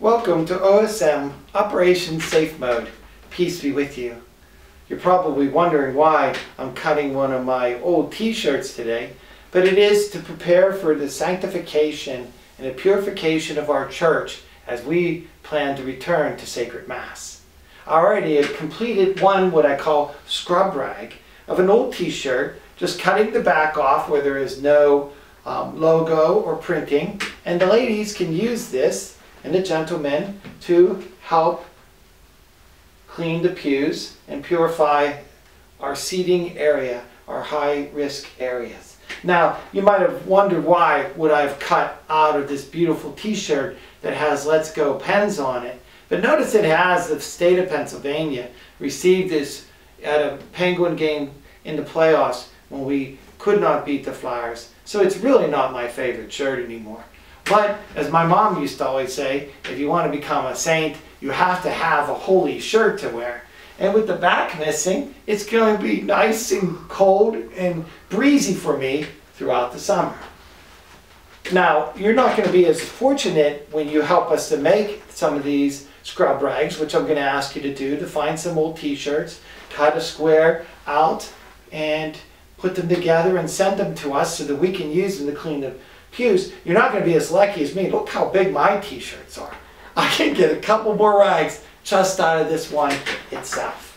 Welcome to OSM Operation Safe Mode. Peace be with you. You're probably wondering why I'm cutting one of my old t-shirts today, but it is to prepare for the sanctification and the purification of our church as we plan to return to sacred Mass. I already had completed what I call scrub rag of an old t-shirt, just cutting the back off where there is no logo or printing, and the ladies can use this and the gentlemen to help clean the pews and purify our seating area, our high-risk areas. Now, you might have wondered why would I have cut out of this beautiful t-shirt that has Let's Go pens on it. But notice it has the state of Pennsylvania received this at a Penguin game in the playoffs when we could not beat the Flyers. So it's really not my favorite shirt anymore. But as my mom used to always say, if you want to become a saint, you have to have a holy shirt to wear. And with the back missing, it's going to be nice and cold and breezy for me throughout the summer. Now, you're not going to be as fortunate when you help us to make some of these scrub rags, which I'm going to ask you to do, to find some old t-shirts, cut a square out, and put them together and send them to us so that we can use them to clean the pews. You're not going to be as lucky as me. Look how big my t-shirts are. I can get a couple more rags just out of this one itself.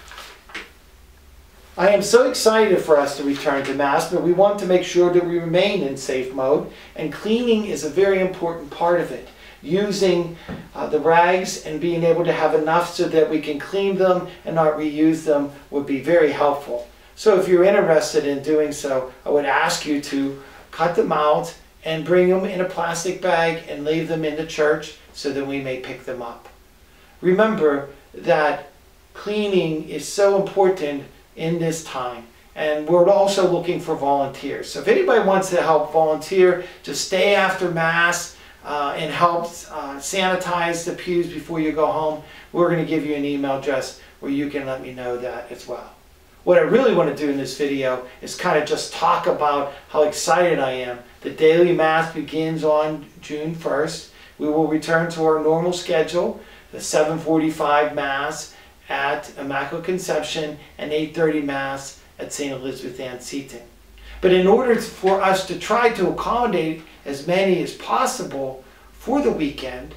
I am so excited for us to return to Mass, but we want to make sure that we remain in safe mode, and cleaning is a very important part of it. Using the rags and being able to have enough so that we can clean them and not reuse them would be very helpful. So if you're interested in doing so, I would ask you to cut them out and bring them in a plastic bag and leave them in the church so that we may pick them up. Remember that cleaning is so important in this time, and we're also looking for volunteers. So if anybody wants to help volunteer to stay after Mass and help sanitize the pews before you go home, we're going to give you an email address where you can let me know that as well. What I really want to do in this video is kind of just talk about how excited I am. The daily Mass begins on June 1st. We will return to our normal schedule, the 7:45 Mass at Immaculate Conception and 8:30 Mass at St. Elizabeth Ann Seton. But in order for us to try to accommodate as many as possible for the weekend,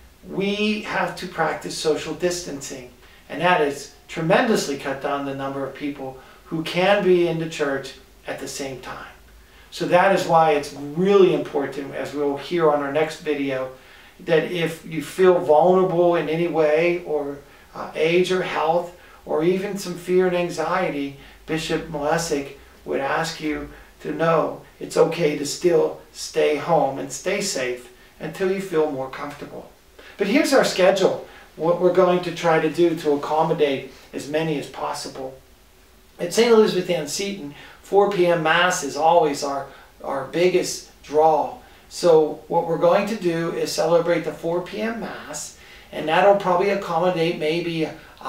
we have to practice social distancing, and that is tremendously cut down the number of people who can be in the church at the same time. So that is why it's really important, as we'll hear on our next video, that if you feel vulnerable in any way, or age or health, or even some fear and anxiety, Bishop Malesic would ask you to know it's okay to still stay home and stay safe until you feel more comfortable. But here's our schedule, what we're going to try to do to accommodate as many as possible. At St. Elizabeth Ann Seton, 4 p.m. Mass is always our biggest draw. So what we're going to do is celebrate the 4 p.m. Mass, and that'll probably accommodate maybe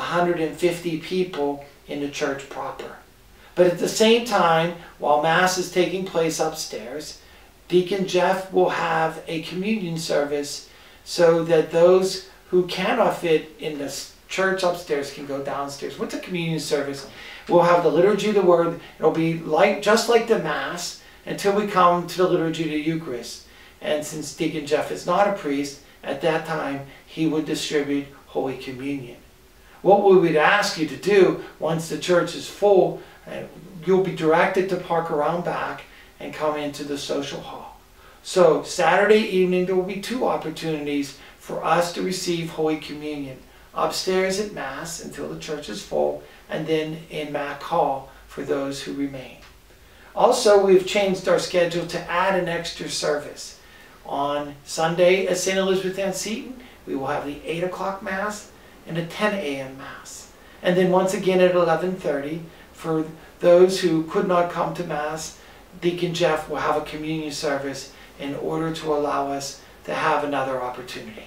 150 people in the church proper. But at the same time, while Mass is taking place upstairs, Deacon Jeff will have a communion service so that those who cannot fit in the church upstairs can go downstairs. What's a communion service? We'll have the liturgy of the word. It'll be just like the Mass until we come to the liturgy of the Eucharist. And since Deacon Jeff is not a priest, at that time he would distribute Holy Communion. What we would ask you to do once the church is full, you'll be directed to park around back and come into the social hall. So Saturday evening there will be 2 opportunities for us to receive Holy Communion. Upstairs at Mass until the church is full, and then in Mac Hall for those who remain. Also, we've changed our schedule to add an extra service. On Sunday at St. Elizabeth Ann Seton, we will have the 8 o'clock Mass and a 10 a.m. Mass. And then once again at 11:30, for those who could not come to Mass, Deacon Jeff will have a communion service in order to allow us to have another opportunity.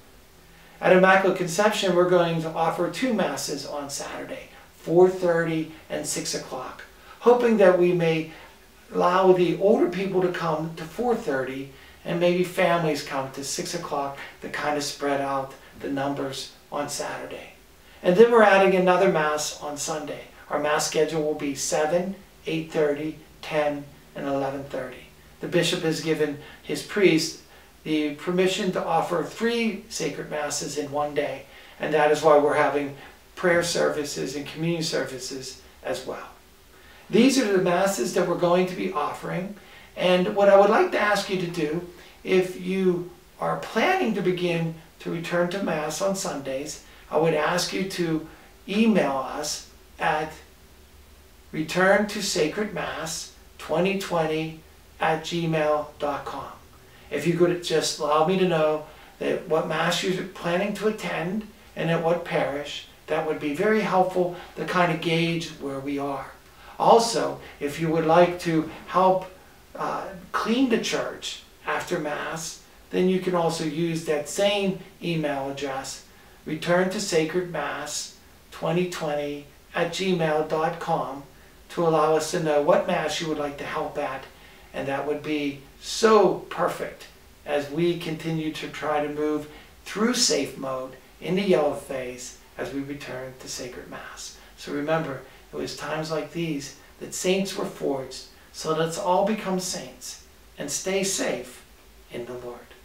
At Immaculate Conception, we're going to offer 2 Masses on Saturday, 4:30 and 6 o'clock, hoping that we may allow the older people to come to 4:30 and maybe families come to 6 o'clock to kind of spread out the numbers on Saturday. And then we're adding another Mass on Sunday. Our Mass schedule will be 7, 8:30, 10, and 11:30. The bishop has given his priest the permission to offer 3 sacred Masses in one day, and that is why we're having prayer services and communion services as well. These are the Masses that we're going to be offering, and what I would like to ask you to do, if you are planning to begin to return to Mass on Sundays, I would ask you to email us at returntosacredmass2020@gmail.com. If you could just allow me to know that what Mass you're planning to attend and at what parish, that would be very helpful to kind of gauge where we are. Also, if you would like to help clean the church after Mass, then you can also use that same email address, returntosacredmass2020@gmail.com, to allow us to know what Mass you would like to help at, and that would be so perfect as we continue to try to move through safe mode into yellow phase as we return to sacred Mass. So remember, it was times like these that saints were forged, so let's all become saints and stay safe in the Lord.